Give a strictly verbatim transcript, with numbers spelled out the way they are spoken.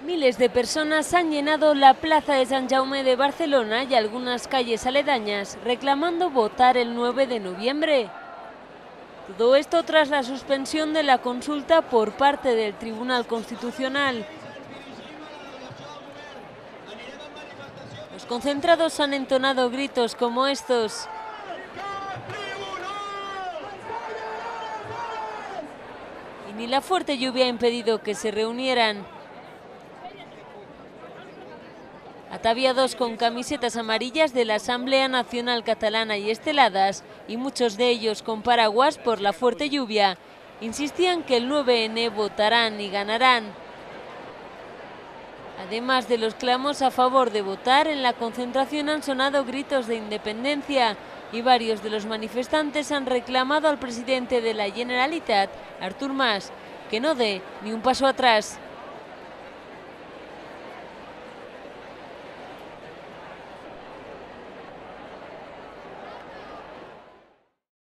Miles de personas han llenado la plaza de Sant Jaume de Barcelona y algunas calles aledañas reclamando votar el nueve de noviembre. Todo esto tras la suspensión de la consulta por parte del Tribunal Constitucional. Los concentrados han entonado gritos como estos. Y ni la fuerte lluvia ha impedido que se reunieran. Ataviados con camisetas amarillas de la Asamblea Nacional Catalana y esteladas, y muchos de ellos con paraguas por la fuerte lluvia, insistían que el nueve ene votarán y ganarán. Además de los clamos a favor de votar, en la concentración han sonado gritos de independencia y varios de los manifestantes han reclamado al presidente de la Generalitat, Artur Mas, que no dé ni un paso atrás.